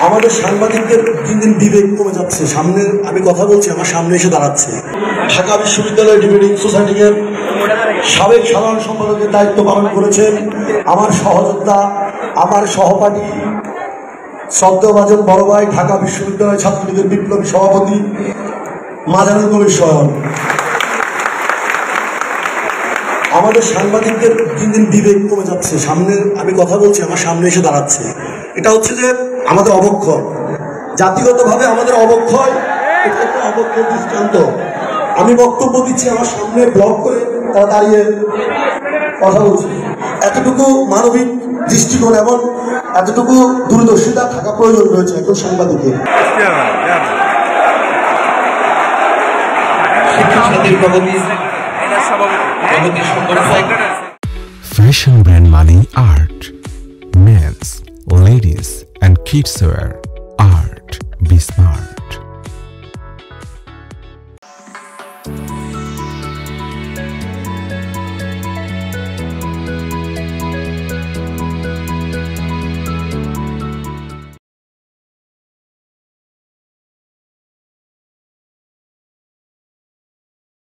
আমাদের সাংবাদিকদের দিন দিন বিবেক কমে যাচ্ছে। সামনে আমি কথা বলছি, আমার সামনে এসে দাঁড়াচ্ছে ঢাকা বিশ্ববিদ্যালয় ডিবেটিং সোসাইটির সাবেক সাধারণ সম্পাদকের দায়িত্ব পালন করেছেন আমার সহযোদ্ধা, আমার সহপাঠী, শ্রদ্ধেয়ভাজন বড় ভাই, ঢাকা বিশ্ববিদ্যালয় ছাত্রলীগের বিপ্লবী সভাপতি মাজানুল কবির স্বয়ং। আমাদের সাংবাদিকদের দিন দিন বিবেক কমে যাচ্ছে। সামনে আমি কথা বলছি, আমার সামনে এসে দাঁড়াচ্ছে। এটা হচ্ছে যে আমাদের অবক্ষয়, জাতিগতভাবে আমাদের অবক্ষয়, এটা একটা অবক্ষয় দৃষ্টান্ত। আমি বক্তব্য দিচ্ছি, আমার সামনে ব্লক করে তারা দাঁড়িয়ে কথা বলছে। এতটুকু মানবিক দৃষ্টিকোণ এবং এতটুকু দূরদর্শিতা থাকা প্রয়োজন রয়েছে একজন সাংবাদিকের। Fashion brand Money Art, men's, ladies and kids wear.